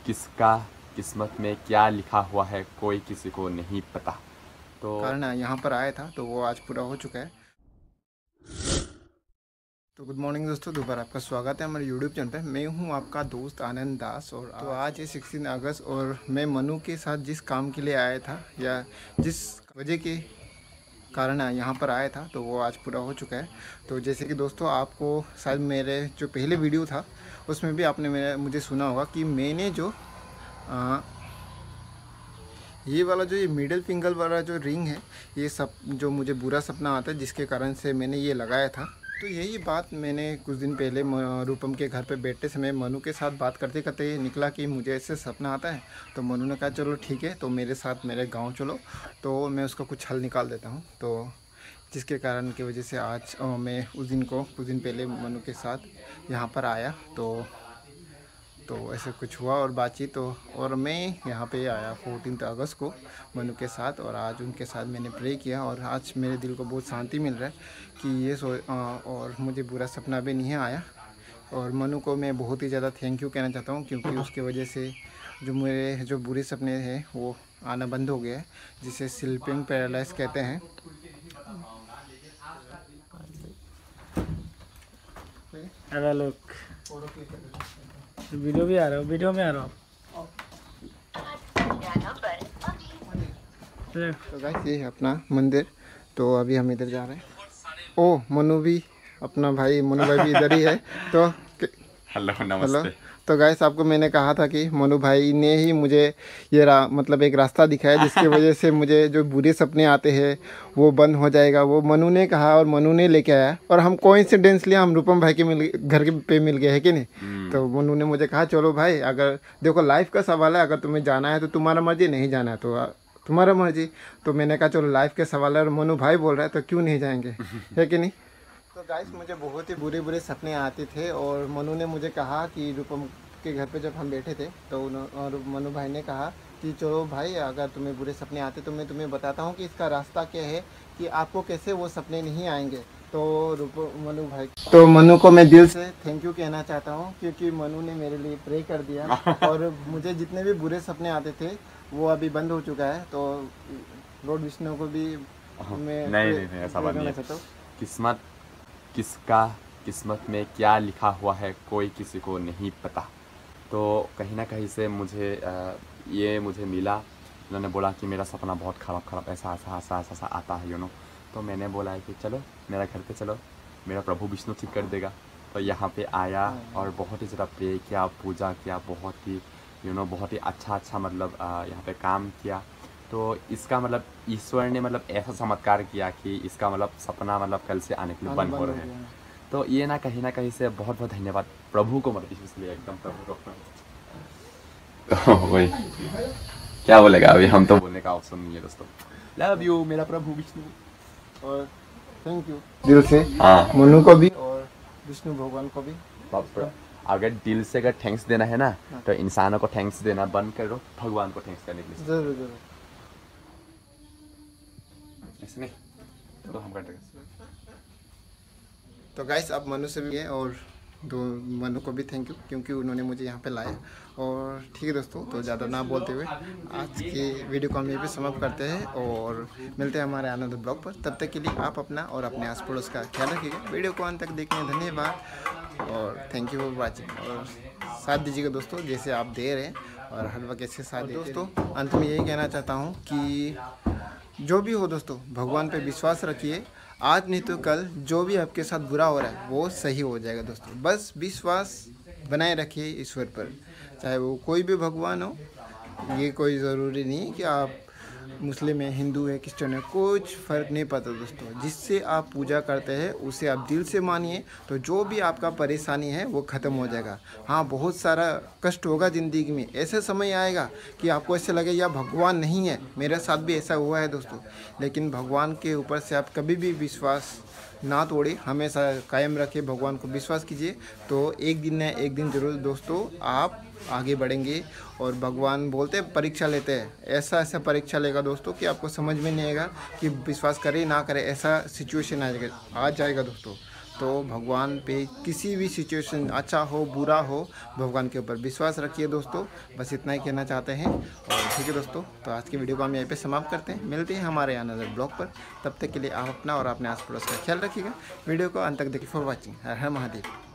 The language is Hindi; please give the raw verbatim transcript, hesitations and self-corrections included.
किसका किस्मत में क्या लिखा हुआ है कोई किसी को नहीं पता। तो कारण यहाँ पर आया था तो वो आज पूरा हो चुका है। तो गुड मॉर्निंग दोस्तों, दोबारा आपका स्वागत है हमारे यूट्यूब चैनल पे। मैं हूँ आपका दोस्त आनंद दास और तो आज है सोलह अगस्त और मैं मनु के साथ जिस काम के लिए आया था या जिस वजह के कारण यहाँ पर आया था तो वो आज पूरा हो चुका है। तो जैसे कि दोस्तों आपको शायद मेरे जो पहले वीडियो था उसमें भी आपने मेरे मुझे सुना होगा कि मैंने जो आ, ये वाला जो ये मिडिल फिंगर वाला जो रिंग है ये सब जो मुझे बुरा सपना आता है जिसके कारण से मैंने ये लगाया था। तो यही बात मैंने कुछ दिन पहले रूपम के घर पे बैठते समय मनु के साथ बात करते करते निकला कि मुझे ऐसे सपना आता है। तो मनु ने कहा चलो ठीक है, तो मेरे साथ मेरे गांव चलो तो मैं उसका कुछ हल निकाल देता हूं। तो जिसके कारण की वजह से आज मैं उस दिन को कुछ दिन पहले मनु के साथ यहाँ पर आया। तो तो ऐसे कुछ हुआ और बातचीत तो और मैं यहाँ पे आया चौदह अगस्त को मनु के साथ और आज उनके साथ मैंने प्रे किया और आज मेरे दिल को बहुत शांति मिल रहा है कि ये सो और मुझे बुरा सपना भी नहीं आया। और मनु को मैं बहुत ही ज़्यादा थैंक यू कहना चाहता हूँ क्योंकि उसके वजह से जो मेरे जो बुरे सपने हैं वो आना बंद हो गया है, जिसे स्लीपिंग पैरालाइज कहते हैं। हेलो लुक, वीडियो भी आ रहा है, वीडियो में आ रहा हूँ। तो गाइस ये है अपना मंदिर। तो अभी हम इधर जा रहे हैं। ओ मनु भी, अपना भाई मनु भाई भी इधर ही है। तो हेलो नमस्ते। हेलो। तो गाइस आपको मैंने कहा था कि मनु भाई ने ही मुझे ये रा, मतलब एक रास्ता दिखाया जिसकी वजह से मुझे जो बुरे सपने आते हैं वो बंद हो जाएगा। वो मनु ने कहा और मनु ने लेके आया और हम कोइंसिडेंसली हम रूपम भाई के मिल घर के पे मिल गए है कि नहीं। तो मनु ने मुझे कहा चलो भाई, अगर देखो लाइफ का सवाल है, अगर तुम्हें जाना है तो तुम्हारा मर्जी, नहीं जाना है तो तुम्हारा मर्जी। तो मैंने कहा चलो लाइफ के सवाल है और मनु भाई बोल रहा है तो क्यों नहीं जाएंगे, है कि नहीं। तो गाइस मुझे बहुत ही बुरे बुरे सपने आते थे और मनु ने मुझे कहा कि रूपम के घर पे जब हम बैठे थे तो और मनु भाई ने कहा कि चलो भाई अगर तुम्हें बुरे सपने आते तो मैं तुम्हें बताता हूँ कि इसका रास्ता क्या है कि आपको कैसे वो सपने नहीं आएंगे। तो रूप मनु भाई तो मनु को मैं दिल से थैंक यू कहना चाहता हूँ क्योंकि मनु ने मेरे लिए प्रे कर दिया और मुझे जितने भी बुरे सपने आते थे वो अभी बंद हो चुका है। तो लॉर्ड विष्णु को भी मैं नहीं नहीं, नहीं ऐसा बात नहीं है। किस्मत किसका किस्मत में क्या लिखा हुआ है कोई किसी को नहीं पता। तो कहीं ना कहीं से मुझे आ, ये मुझे मिला। उन्होंने बोला कि मेरा सपना बहुत ख़राब ख़राब ऐसा ऐसा ऐसा ऐसा ऐसा आता है यू नो। तो मैंने बोला है कि चलो मेरा घर पे चलो, मेरा प्रभु विष्णु ठीक कर देगा। तो यहाँ पे आया और बहुत ही ज़्यादा प्रे किया, पूजा किया, बहुत ही यू नो बहुत ही अच्छा अच्छा मतलब यहाँ पे काम किया। तो इसका मतलब ईश्वर ने मतलब ऐसा चमत्कार किया कि इसका मतलब सपना मतलब कल से आने के लिए बंद हो रहे हैं। तो ये ना कहीं ना कहीं से बहुत बहुत धन्यवाद प्रभु को, मतलब इसलिए एकदम प्रभु को। तो वही क्या बोलेगा अभी, हम तो बोलने का ऑप्शन नहीं है दोस्तों। लव यू मेरा प्रभु विष्णु और थैंक यू दिल से हाँ मनु को भी और विष्णु भगवान को भी। अगर दिल से अगर थैंक्स देना है ना तो इंसानों को थैंक्स देना बंद करो, भगवान को थैंक्स करने के लिए। जरूर जरूर ऐसे नहीं तो हम कर देंगे। तो गाइस अब मनु से भी है और दो मनु को भी थैंक यू क्योंकि उन्होंने मुझे यहाँ पे लाया। और ठीक है दोस्तों, तो ज़्यादा ना बोलते हुए आज की वीडियो को हम यहीं पे समाप्त करते हैं और मिलते हैं हमारे आनंद ब्लॉग पर। तब तक के लिए आप अपना और अपने आस पड़ोस का ख्याल रखिएगा। वीडियो को अंत तक देखने धन्यवाद और थैंक यू फॉर वॉचिंग। और साथ दीजिएगा दोस्तों जैसे आप दे रहे हैं और हर वक्त ऐसे साथ दे। दोस्तों अंत में यही कहना चाहता हूँ कि जो भी हो दोस्तों भगवान पे विश्वास रखिए। आज नहीं तो कल जो भी आपके साथ बुरा हो रहा है वो सही हो जाएगा दोस्तों। बस विश्वास बनाए रखिए ईश्वर पर, चाहे वो कोई भी भगवान हो। ये कोई ज़रूरी नहीं कि आप मुस्लिम है, हिंदू है, क्रिश्चियन है, कुछ फ़र्क नहीं पड़ता दोस्तों। जिससे आप पूजा करते हैं उसे आप दिल से मानिए तो जो भी आपका परेशानी है वो ख़त्म हो जाएगा। हाँ बहुत सारा कष्ट होगा ज़िंदगी में, ऐसे समय आएगा कि आपको ऐसे लगे या भगवान नहीं है। मेरे साथ भी ऐसा हुआ है दोस्तों, लेकिन भगवान के ऊपर से आप कभी भी विश्वास ना तोड़े, हमेशा कायम रखें, भगवान को विश्वास कीजिए। तो एक दिन न एक दिन ज़रूर दोस्तों आप आगे बढ़ेंगे। और भगवान बोलते हैं परीक्षा लेते हैं, ऐसा ऐसा परीक्षा लेगा दोस्तों कि आपको समझ में नहीं आएगा कि विश्वास करे ना करे, ऐसा सिचुएशन आ जाएगा आ जाएगा दोस्तों। तो भगवान पे किसी भी सिचुएशन, अच्छा हो बुरा हो, भगवान के ऊपर विश्वास रखिए दोस्तों। बस इतना ही कहना चाहते हैं। और ठीक है दोस्तों, तो आज की वीडियो को हम यहीं पे समाप्त करते हैं। मिलते हैं हमारे अनदर ब्लॉग पर। तब तक के लिए आप अपना और अपने आस पड़ोस का ख्याल रखिएगा। वीडियो को अंत तक देखिए। For watching. हर हर महादेव।